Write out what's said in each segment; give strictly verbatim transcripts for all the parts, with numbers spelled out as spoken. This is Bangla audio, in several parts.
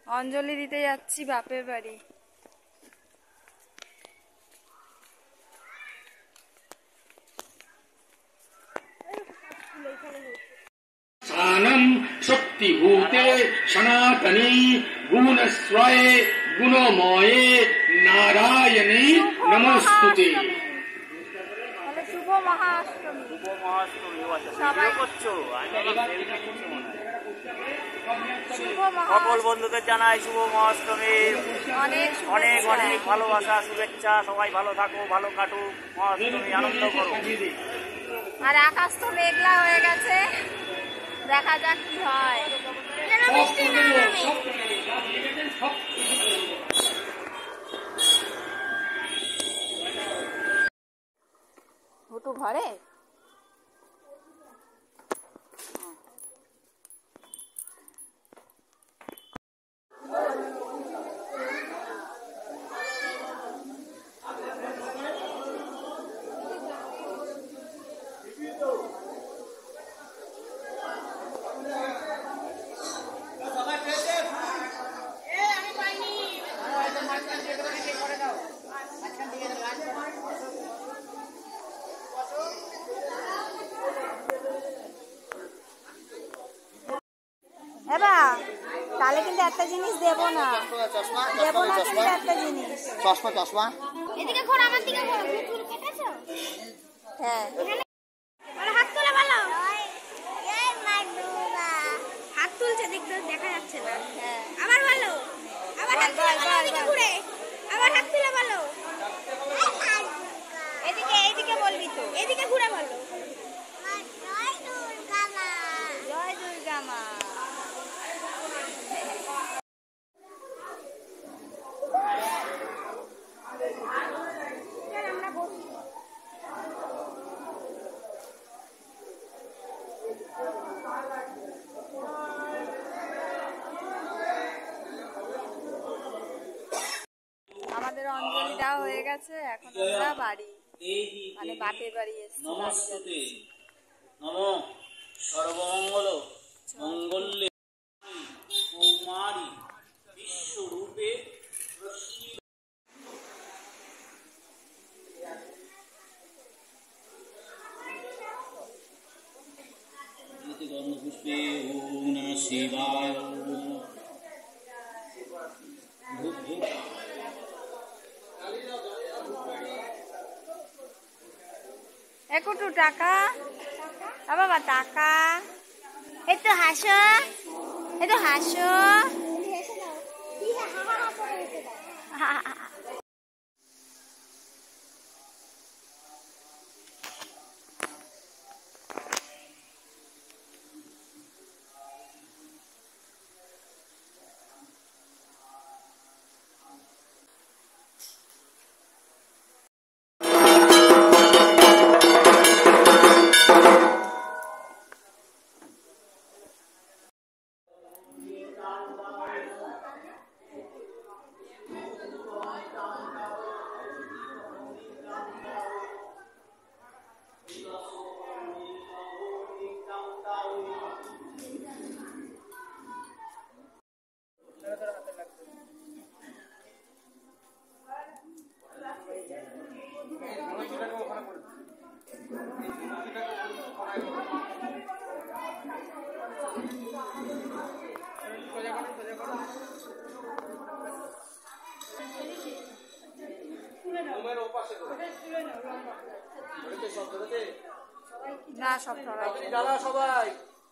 অঞ্জলি দিতে যাচ্ছি বাপের বাড়ি। सानम शक्तिभूते सनातनी गुणस्वये गुणमये नारायणी नमोस्तुते। শুভ মহাষ্টমী। শুভ মহাষ্টমী সবাই করছো। সকল বন্ধুদের জানাই শুভ মহাষ্টমীর অনেক অনেক অনেক ভালোবাসা শুভেচ্ছা। সবাই ভালো থাকো, ভালো কাটুক, মহাষ্টমী আনন্দ করো। আর আকাশ তো মেঘলা হয়ে গেছে, দেখা যাক কি হয়। হুটু ঘরে তাহলে কিন্তু একটা জিনিস দেবো না, দেবো না কিন্তু একটা জিনিস। চশমা চশমা এদিকে ঘোর, আমার দিকে ঘোর। চুল কেটেছো? হ্যাঁ, আরে হাত তোলা ভালো। এই মাদুরা হাত তুলছে, দেখতে দেখা যাচ্ছে না। হ্যাঁ, আবার ভালো, আবার হাত তোলা ভালো। এদিকে ঘুরে আবার হাত তোলা ভালো। এদিকে এইদিকে বলবি তো, এদিকে ঘুরে ভালো। জয় দুর্গা মা, জয় দুর্গা মা। আমাদের অঞ্জলি দেওয়া হয়ে গেছে, এখন আমরা বাড়ি মানে বাপের বাড়ি এসেছি। নমস্তুতে নমো সর্বমঙ্গল মঙ্গলে কৌমারী বিশ্বরূপে পুষ্পে ওম নমঃ শিবায়। একটু টাকা, বাবা টাকা, একটু হাসো, একটু হাসো। না সব সবাই,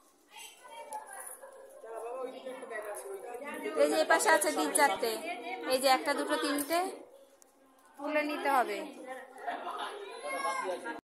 এই যে পাশে আছে তিন চারটে, এই যে একটা দুটো তিনটে তুলে নিতে হবে।